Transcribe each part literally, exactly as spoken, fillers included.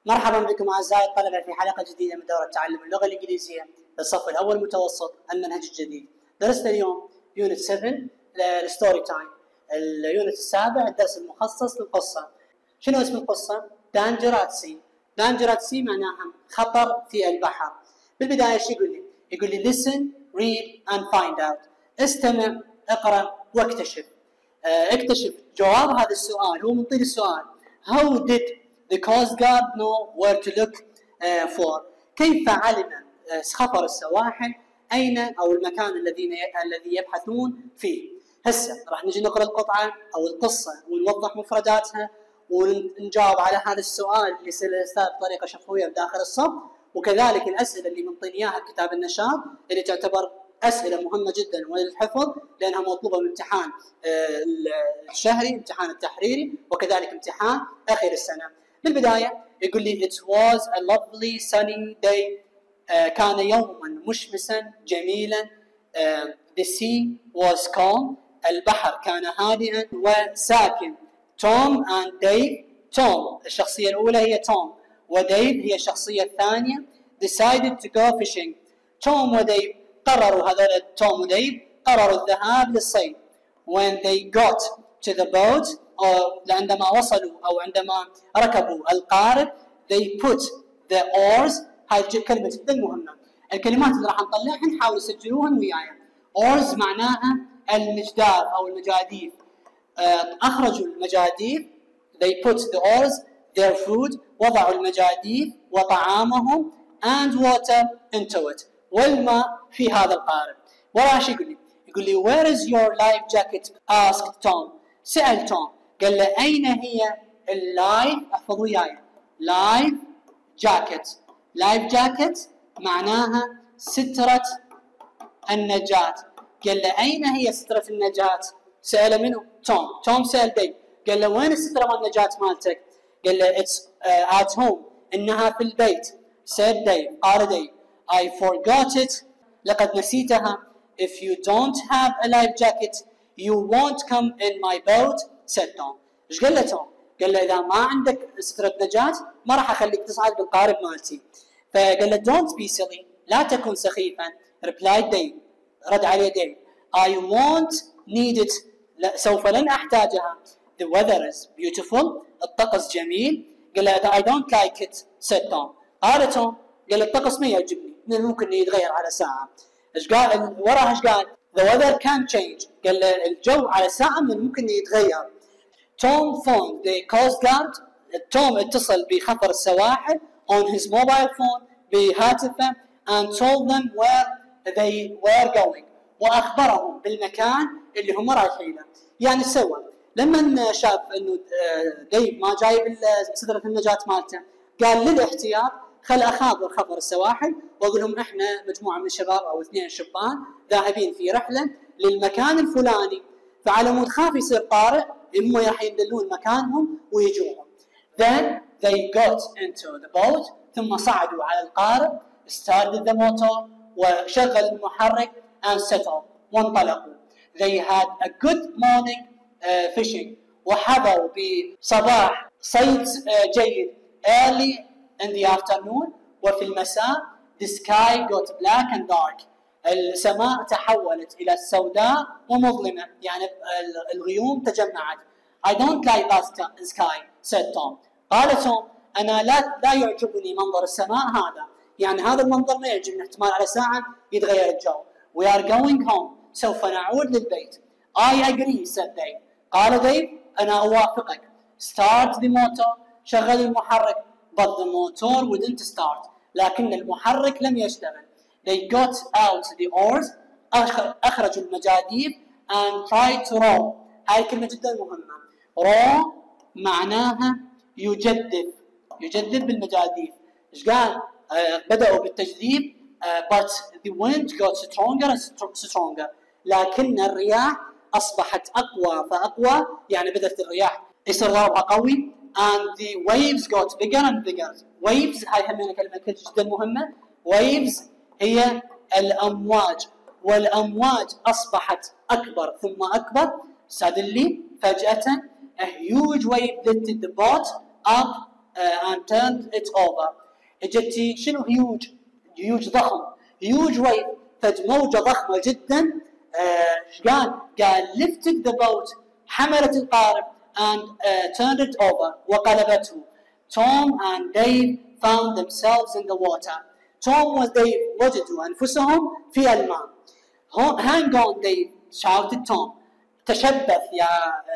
مرحبا بكم أعزائي الطلبة في حلقة جديدة من دورة تعلم اللغة الإنجليزية للصف الأول متوسط المنهج الجديد. درسنا اليوم يونت سبعة الستوري تايم، اليونت السابع الدرس المخصص للقصة. شنو اسم القصة؟ دانجراتسي. دانجراتسي معناها خطر في البحر. بالبداية ايش يقول لي؟ يقول لي listen, read and find out. استمع، اقرأ واكتشف. اه اكتشف جواب هذا السؤال. هو منطي السؤال How did the Coast Guard know where to look uh, for؟ كيف علم خطر السواحل أين أو المكان الذي الذي يبحثون فيه؟ هسه راح نجي نقرأ القطعة أو القصة ونوضح مفرداتها ونجاوب على هذا السؤال اللي سأل الأستاذ بطريقة شفوية بداخل الصف، وكذلك الأسئلة اللي منطيني إياها كتاب النشاط اللي تعتبر أسئلة مهمة جدا وللحفظ لأنها مطلوبة من امتحان الشهري، امتحان التحريري، وكذلك امتحان آخر السنة. بالبداية يقول لي it was a lovely sunny day. uh, كان يوما مشمسا جميلا. uh, the sea was calm. البحر كان هادئا وساكن. توم and ديف. توم الشخصية الأولى هي توم، وديف هي الشخصية الثانية. decided to go fishing. توم وديف قرروا هذول توم وديف قرروا الذهاب للصيد. when they got to the boat أو عندما وصلوا أو عندما ركبوا القارب they put the oars. هاي كلمة جدا مهمة. الكلمات اللي راح نطلعها نحاول نسجلوهن وياي. oars معناها المجداف أو المجاديف. أخرجوا المجاديف they put the oars their food. وضعوا المجاديف وطعامهم and water into it. والماء في هذا القارب. وراه شو يقول لي؟ يقول لي where is your life jacket asked Tom. سأل توم قال له أين هي اللايف؟ احفظوا وياي لايف جاكيت. لايف جاكيت معناها سترة النجاة. قال له أين هي سترة النجاة؟ سأله منه؟ توم. توم سأل ديف قال له وين السترة مال النجاة مالتك؟ قال له it's uh, at home. إنها في البيت. said ديف قال ديف I forgot it. لقد نسيتها. if you don't have a life jacket you won't come in my boat said Tom. ايش قال له توم؟ قال له اذا ما عندك سترة نجاة ما راح اخليك تصعد بالقارب مالتي. فقال له don't be silly. لا تكن سخيفا. replied Dave. رد عليه ديف I won't need it. لا سوف لن احتاجها. the weather is beautiful. الطقس جميل. قال له I don't like it said Tom. قال توم قال له الطقس ما يعجبني، ممكن يتغير على ساعة. ايش قال وراها؟ ايش قال؟ The weather can change. قال له الجو على ساعة من ممكن يتغير. Tom phoned the Coast Guard. توم اتصل بخطر السواحل on his mobile phone بهاتفه and told them where they were going. واخبرهم بالمكان اللي هم رايحينه. يعني سوى لما شاف انه ديف ما جايب سترة النجاة مالته قال للاحتياط خل اخابر خبر السواحل واقول لهم احنا مجموعه من الشباب او اثنين شبان ذاهبين في رحله للمكان الفلاني، فعلى مود خاف يصير طارئ هم راح يدلون مكانهم ويجوهم. Then they got into the boat. ثم صعدوا على القارب. started the motor. وشغل المحرك and set off. وانطلقوا. They had a good morning uh, fishing. وحظوا بصباح صيد uh, جيد. early in the afternoon. وفي المساء the sky got black and dark. السماء تحولت إلى سوداء ومظلمة، يعني الغيوم تجمعت. I don't like that sky said Tom. قال توم أنا لا لا يعجبني منظر السماء هذا، يعني هذا المنظر ما يعجبني، احتمال على ساعة يتغير الجو. We are going home. سوف نعود للبيت. I agree said Dave. قال ديف أنا أوافقك. Start the motor. شغل المحرك. but the motor wouldn't start. لكن المحرك لم يشتغل. They got out the oars. أخرجوا المجاديف and tried to row. هاي كلمة جدا مهمة. row معناها يجدف. يجدف بالمجاديف. إيش قال؟ آه بدأوا بالتجديف uh, but the wind got stronger and stronger. لكن الرياح أصبحت أقوى فأقوى، يعني بدأت الرياح يصير ضربها قوي. and the waves got bigger and bigger. waves هاي همينة كلمة جدا مهمة. waves هي الأمواج، والأمواج أصبحت أكبر ثم أكبر. suddenly فجأة a huge wave lifted the boat up uh, and turned it over. اجتي شنو huge huge ضخم huge wave فد موجة ضخمة جدا. ايش uh, قال؟ قال lifted the boat حملت القارب and uh, turned it over وقلبته. Tom and Dave found themselves in the water. Tom وديف وجدوا أنفسهم في الماء. Hang on Dave shouted Tom. تشبث يا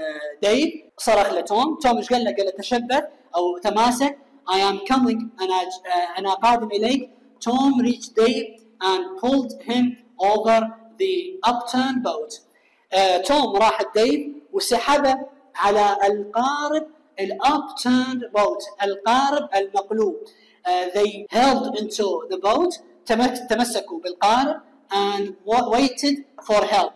ديف صرخ لتوم. توم ايش قال له؟ قال له تشبث أو تماسك. I am coming أنا أنا قادم إليك. Tom reached Dave and pulled him over the upturned boat. توم راح ديف وسحبه على القارب ال upturned boat القارب المقلوب. Uh, they held into the boat تمسكوا بالقارب and waited for help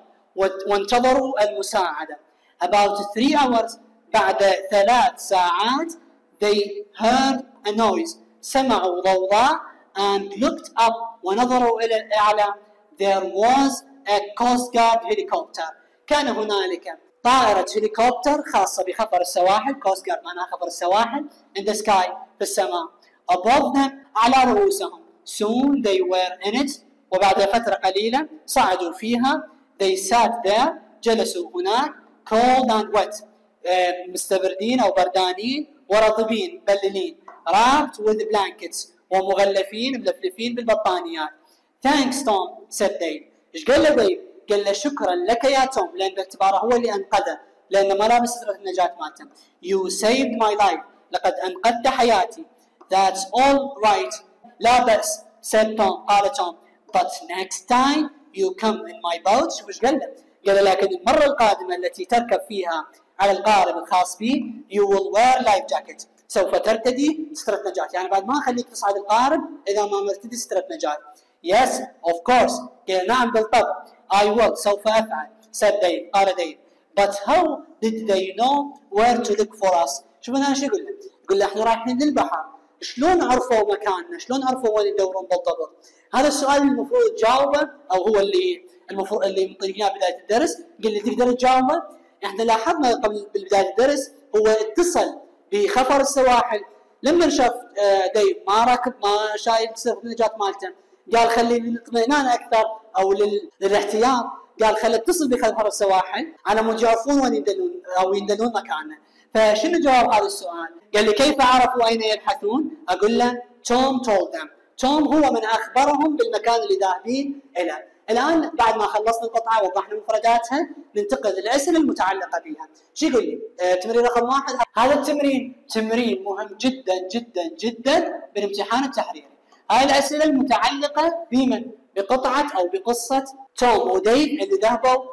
وانتظروا المساعدة. About three hours بعد ثلاث ساعات they heard a noise سمعوا ضوضاء and looked up ونظروا إلى الأعلى. There was a Coast Guard helicopter. كان هنالك طائرة هليكوبتر خاصة بخفر السواحل. Coast Guard معناها خفر السواحل. In the sky في السماء. Above them على رؤوسهم. Soon they were in it. وبعد فترة قليلة صعدوا فيها. They sat there جلسوا هناك. Cold and wet مستبردين أو بردانين ورطبين بللين. Wrapped with blankets ومغلفين ملفلفين بالبطانيات. Thanks Tom said Dave. إيش قال له ديف؟ قال له شكرا لك يا توم لأن باعتباره هو اللي أنقذه لأنه ما لابس سترة النجاة مالته. You saved my life. لقد أنقذت حياتي. That's all right. لا بأس said Tom. قال توم. But next time you come in my boat. شوف إيش قال له؟ قال له لكن المرة القادمة التي تركب فيها على القارب الخاص بي you will wear life jacket. سوف ترتدي سترة نجاة. يعني بعد ما أخليك تصعد القارب إذا ما مرتدي سترة نجاة. Yes, of course. قال نعم بالطبع. I will. سوف أفعل. said Dave. قال ديف. But how did they know where to look for us? شوف أنا إيش يقول له؟ يقول له إحنا رايحين للبحر. شلون عرفوا مكاننا؟ شلون عرفوا وين يدورون بالضبط؟ هذا السؤال المفروض تجاوبه أو هو اللي المفروض اللي منطيناه بداية الدرس. قال لي تقدر تجاوبه؟ إحنا لاحظنا قبل بداية الدرس هو اتصل بخفر السواحل لما شاف ديف ما راكب ما شايل سترة النجاة مالته. قال خلي للاطمئنان اكثر او للاحتياط قال خلي اتصل بخفر السواحل على مود يعرفون وين يدلون او يدلون مكانه. فشنو جواب هذا السؤال؟ قال لي كيف عرفوا اين يبحثون؟ اقول له توم told them. توم هو من اخبرهم بالمكان اللي ذاهبين اليه. الان بعد ما خلصنا القطعه ووضحنا مفرداتها ننتقل للاسئله المتعلقه بها. شو يقول لي؟ آه تمرين رقم واحد. هذا التمرين تمرين مهم جدا جدا جدا بالامتحان التحريري. هاي الأسئلة المتعلقة بمن؟ بقطعة أو بقصة توم وديف اللي ذهبوا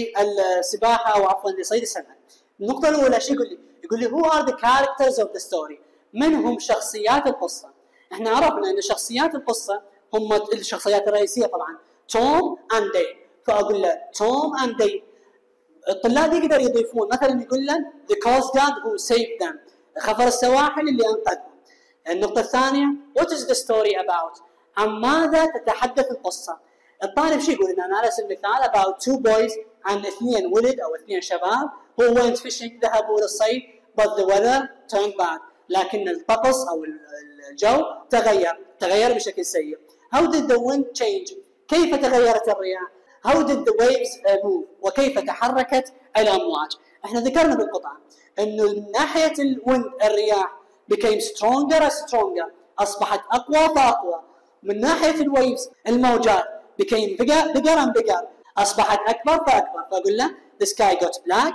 للسباحة أو عفوا لصيد السمك. النقطة الأولى شو يقول لي؟ يقول لي who are the characters of the story؟ من هم شخصيات القصة؟ احنا عرفنا أن شخصيات القصة هم الشخصيات الرئيسية طبعا توم and ديف. فأقول له توم and ديف. الطلاب يقدر يضيفون مثلا يقول له the coast guard who saved them. خفر السواحل اللي أنقذهم. النقطة الثانية what is the story about؟ عن ماذا تتحدث القصة؟ الطالب شو يقول؟ إن أنا على سبيل المثال about two boys عن اثنين ولد أو اثنين شباب who went fishing ذهبوا للصيد but the weather turned bad. لكن الطقس أو الجو تغير تغير بشكل سيء. How did the wind change؟ كيف تغيرت الرياح؟ How did the waves move؟ وكيف تحركت الأمواج؟ احنا ذكرنا بالقطعة إنه من ناحية الويند الرياح became stronger and stronger أصبحت أقوى فأقوى. من ناحية الويفز الموجات became bigger bigger and bigger أصبحت أكبر فأكبر. فأقول له the sky got black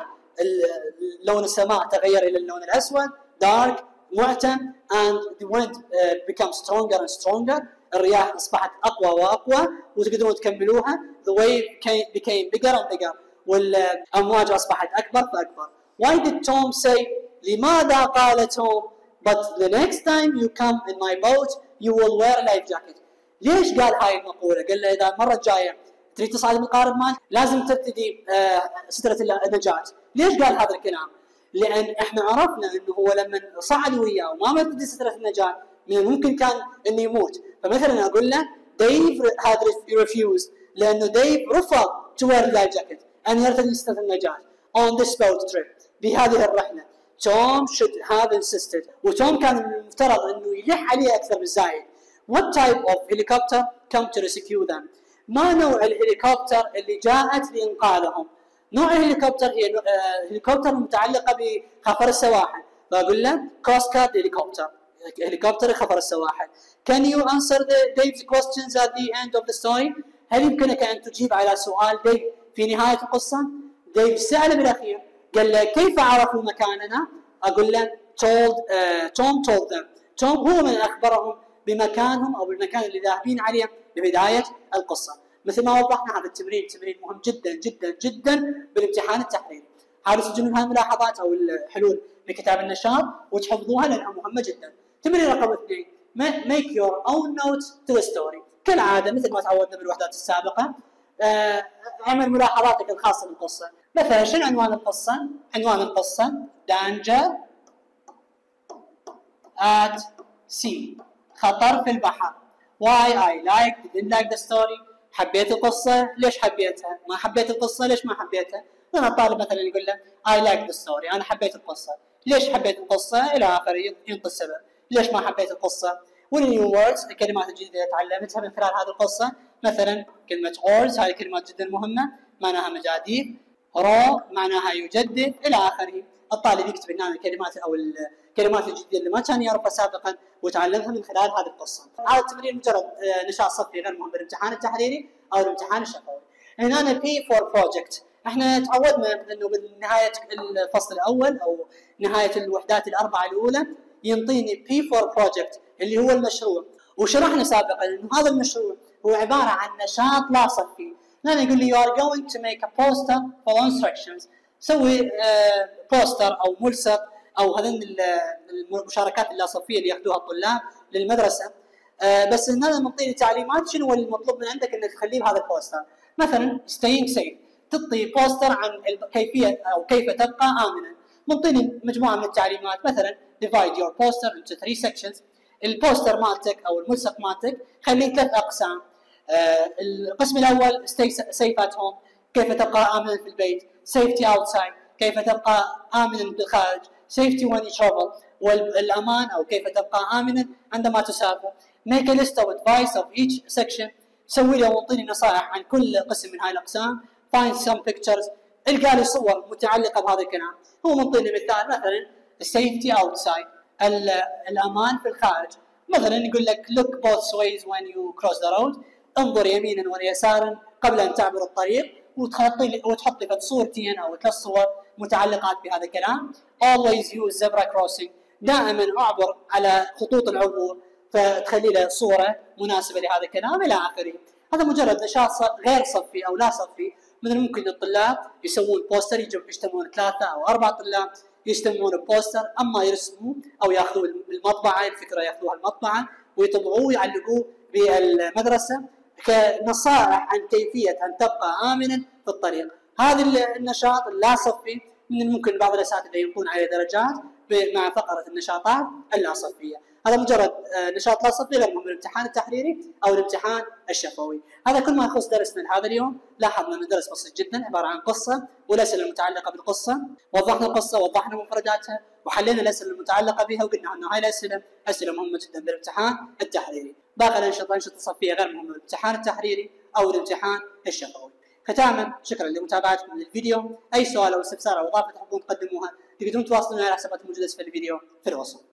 لون السماء تغير إلى اللون الأسود dark معتم and the wind uh, becomes stronger and stronger الرياح أصبحت أقوى وأقوى وتقدرون تكملوها the wave came, became bigger and bigger والأمواج أصبحت أكبر فأكبر. Why did Tom say؟ لماذا قال توم but the next time you come in my boat you will wear a life jacket؟ ليش قال هاي المقولة؟ قال له إذا المرة الجاية تريد تصعد من القارب مالك لازم ترتدي آه سترة النجاة. ليش قال هذا الكلام؟ لأن إحنا عرفنا إنه هو لما صعد وياه وما مرتدي سترة النجاة من الممكن كان إنه يموت. فمثلا أقول له ديف had refused لأنه ديف رفض to wear a life jacket أن يرتدي سترة النجاة on this boat trip بهذه الرحلة توم should have insisted. وتوم كان من المفترض انه يلح عليه اكثر من زايد. What type of helicopter come to rescue them؟ ما نوع الهليكوبتر اللي جاءت لإنقاذهم؟ نوع الهليكوبتر هي هليكوبتر متعلقة بخفر السواحل. بقول له كوست جارد هليكوبتر، هليكوبتر خفر السواحل. Can you answer the Dave's questions at the end of the story؟ هل يمكنك أن تجيب على سؤال ديف في نهاية القصة؟ ديف سأل بالأخير قال له كيف عرفوا مكاننا؟ أقول له told uh, توم told them. توم هو من أخبرهم بمكانهم أو بالمكان اللي ذاهبين عليه ببداية القصة. مثل ما وضحنا هذا التمرين تمرين مهم جدا جدا جدا بالامتحان التحريري. حاولوا تسجلون هذه الملاحظات أو الحلول بكتاب النشاط وتحفظوها لأنها مهمة جدا. تمرين رقم اثنين make your own notes to the story. كالعادة مثل ما تعودنا بالوحدات السابقة آه، اعمل ملاحظاتك الخاصة بالقصة. مثلا شنو عنوان القصة؟ عنوان القصة danger at sea، خطر في البحر. why I like didn't like the story، حبيت القصة ليش حبيتها، ما حبيت القصة ليش ما حبيتها. لما الطالب مثلا يقول له I like the story، أنا حبيت القصة، ليش حبيت القصة إلى آخره ينطي السبب ليش ما حبيت القصة. والنيو ووردز الكلمات الجديدة اللي تعلمتها من خلال هذه القصة، مثلا كلمة oars هذه كلمات جدا مهمة معناها مجاديف، رو معناها يجدد إلى آخره. الطالب يكتب هنا الكلمات أو الكلمات الجديدة اللي ما كان يعرفها سابقا وتعلمها من خلال هذه القصة. هذا التمرين مجرد نشاط صفي غير مهم بالامتحان التحريري أو الامتحان الشفوي. هنا بي فور بروجكت، احنا تعودنا انه بالنهاية الفصل الأول أو نهاية الوحدات الأربعة الأولى ينطيني بي فور بروجكت اللي هو المشروع، وشرحنا سابقا انه هذا المشروع هو عبارة عن نشاط لا صفي. هنا يقول لي you are going to make a poster for instructions، سوي بوستر او ملصق او هذين المشاركات اللا صفيه اللي ياخذوها الطلاب للمدرسه. بس هنا منطيني تعليمات شنو هو المطلوب من عندك انك تخليه بهذا البوستر. مثلا staying safe، تعطي بوستر عن كيفيه او كيف تبقى امنا. منطيني مجموعه من التعليمات، مثلا divide your poster into three sections. البوستر مالتك او الملصق مالتك خليه ثلاث اقسام. آه القسم الاول stay safe at home، كيف تبقى امنا في البيت. safety outside، كيف تبقى امنا بالخارج. safety when you travel، والامان او كيف تبقى امنا عندما تسافر. make a list of advice of each section، سوي لي وانطيني نصائح عن كل قسم من هاي الاقسام. find some pictures، القى لي صور متعلقه بهذا الكلام. هو منطيني مثال مثلا safety outside، الامان في الخارج. مثلا يقول لك look both ways when you cross the road، انظر يمينا ويسارا قبل ان تعبر الطريق، وتحط لي وتحط لي صورتين او ثلاث صور متعلقات بهذا الكلام. always use zebra crossing، دائما اعبر على خطوط العبور، فتخلي له صوره مناسبه لهذا الكلام الى اخره. هذا مجرد نشاط غير صفي او لا صفي. مثلا ممكن الطلاب يسوون بوستر، يجتمعون ثلاثه او اربع طلاب يجتمعون بوستر، اما يرسموه او ياخذوه المطبعه، الفكره ياخذوها المطبعه ويطبعوه ويعلقوه بالمدرسه كنصائح عن كيفيه ان تبقى امنا في الطريق. هذا النشاط اللا صفي من الممكن بعض الاساتذه ينطون عليه درجات مع فقره النشاطات اللا صفيه. هذا مجرد نشاط لا صفي غير مهم بالامتحان التحريري او الامتحان الشفوي. هذا كل ما يخص درسنا لهذا اليوم. لاحظنا ان الدرس بسيط جدا، عباره عن قصه والاسئله المتعلقه بالقصه. وضحنا القصه، وضحنا مفرداتها، وحلينا الاسئله المتعلقه بها، وقلنا ان هاي الاسئله اسئله مهمه جدا بالامتحان التحريري. باقي الانشطه انشطه صفيه غير مهمه بالامتحان التحريري او الامتحان الشفوي. ختاما شكرا لمتابعتكم للفيديو. اي سؤال او استفسار او اضافه تحبون تقدموها تقدرون تواصلون على حسابات الموجوده في الفيديو في الوصف.